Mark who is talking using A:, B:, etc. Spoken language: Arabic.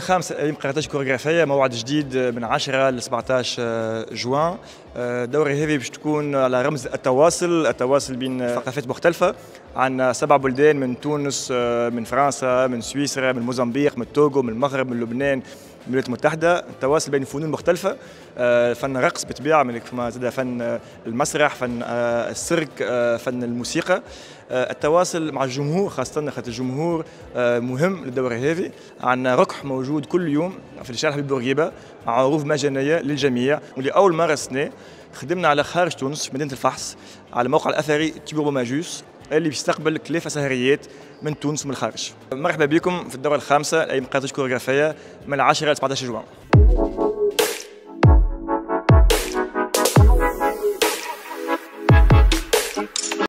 A: الخامسة أيام قراطاج كوريغرافية، موعد جديد من 10 ل 17 جوان. الدورة هذه باش تكون على رمز التواصل بين ثقافات مختلفة. عندنا 7 بلدان، من تونس، من فرنسا، من سويسرا، من موزمبيق، من التوغو، من المغرب، من لبنان، من الولايات المتحدة. التواصل بين فنون مختلفة، فن الرقص بالطبيعة، من كما زاد فن المسرح، فن السيرك، فن الموسيقى. التواصل مع الجمهور، خاصة خاطر الجمهور مهم للدورة هذه. عندنا ركح موجود كل يوم في الشارع حبيب بورقيبة، مع عروض مجانية للجميع. ولأول مرة السنة خدمنا على خارج تونس في مدينة الفحص، على الموقع الأثري تيبور بوماجوس اللي بيستقبل 3 سهريات من تونس ومن الخارج. مرحبا بكم في الدورة الخامسة أيام قراطاج كوريغرافية من 10 ل 17 جوان.